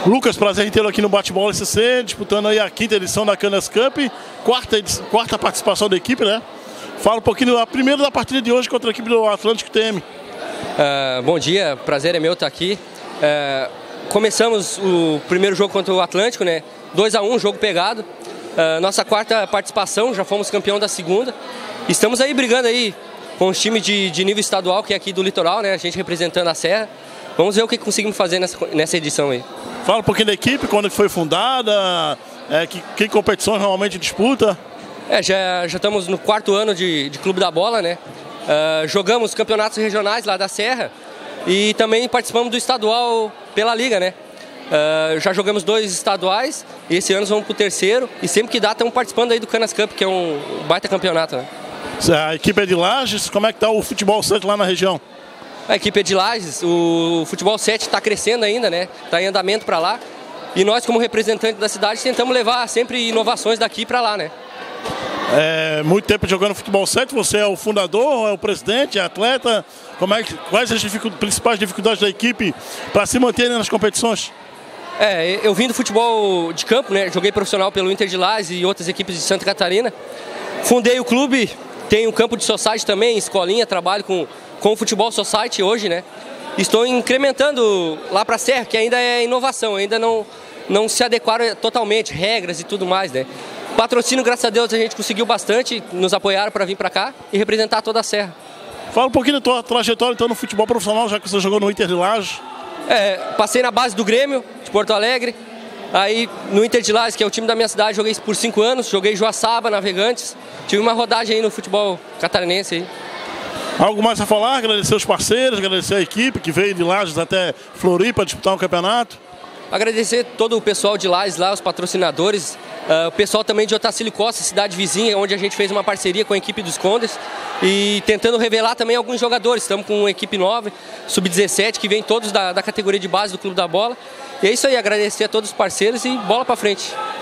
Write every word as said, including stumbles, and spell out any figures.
Lucas, prazer em tê-lo aqui no Bate-Bola S C, disputando aí a quinta edição da Canas Cup, quarta, quarta participação da equipe, né? Fala um pouquinho, a primeira da partida de hoje contra a equipe do Atlântico T M. Uh, bom dia, prazer é meu estar aqui. Uh, começamos o primeiro jogo contra o Atlântico, né? dois a um, jogo pegado. Uh, nossa quarta participação, já fomos campeão da segunda. Estamos aí brigando aí com os times de, de nível estadual, que é aqui do litoral, né? A gente representando a Serra. Vamos ver o que conseguimos fazer nessa, nessa edição aí. Fala um pouquinho da equipe, quando foi fundada, é, que, que competições normalmente disputa? É, já, já estamos no quarto ano de, de Clube da Bola, né? Uh, jogamos campeonatos regionais lá da Serra e também participamos do estadual pela Liga, né? Uh, já jogamos dois estaduais e esse ano vamos para o terceiro e sempre que dá estamos participando aí do Canas Cup, que é um baita campeonato, né? A equipe é de Lages, como é que está o futebol sete lá na região? A equipe é de Lages, o futebol sete está crescendo ainda, né? Está em andamento para lá. E nós, como representantes da cidade, tentamos levar sempre inovações daqui para lá, né? É, muito tempo jogando futebol sete, você é o fundador, é o presidente, é atleta. Como é que, quais as dificu- principais dificuldades da equipe para se manter nas competições? É, eu vim do futebol de campo, né? Joguei profissional pelo Inter de Lages e outras equipes de Santa Catarina. Fundei o clube, tenho um campo de society também, escolinha, trabalho com com o futebol society hoje, né? Estou incrementando lá para a Serra, que ainda é inovação, ainda não, não se adequaram totalmente, regras e tudo mais, né? Patrocínio, graças a Deus, a gente conseguiu bastante, nos apoiaram para vir para cá e representar toda a Serra. Fala um pouquinho da tua trajetória então no futebol profissional, já que você jogou no Inter de Lages. É, passei na base do Grêmio, de Porto Alegre, aí no Inter de Lages, que é o time da minha cidade, joguei por cinco anos, joguei Joaçaba, Navegantes, tive uma rodagem aí no futebol catarinense aí. Algo mais a falar? Agradecer os parceiros, agradecer a equipe que veio de Lages até Floripa disputar um campeonato. Agradecer todo o pessoal de Lages lá, os patrocinadores, uh, o pessoal também de Otacílio Costa, cidade vizinha, onde a gente fez uma parceria com a equipe dos Condes e tentando revelar também alguns jogadores. Estamos com uma equipe nova, sub dezessete, que vem todos da, da categoria de base do Clube da Bola. E é isso aí, agradecer a todos os parceiros e bola pra frente.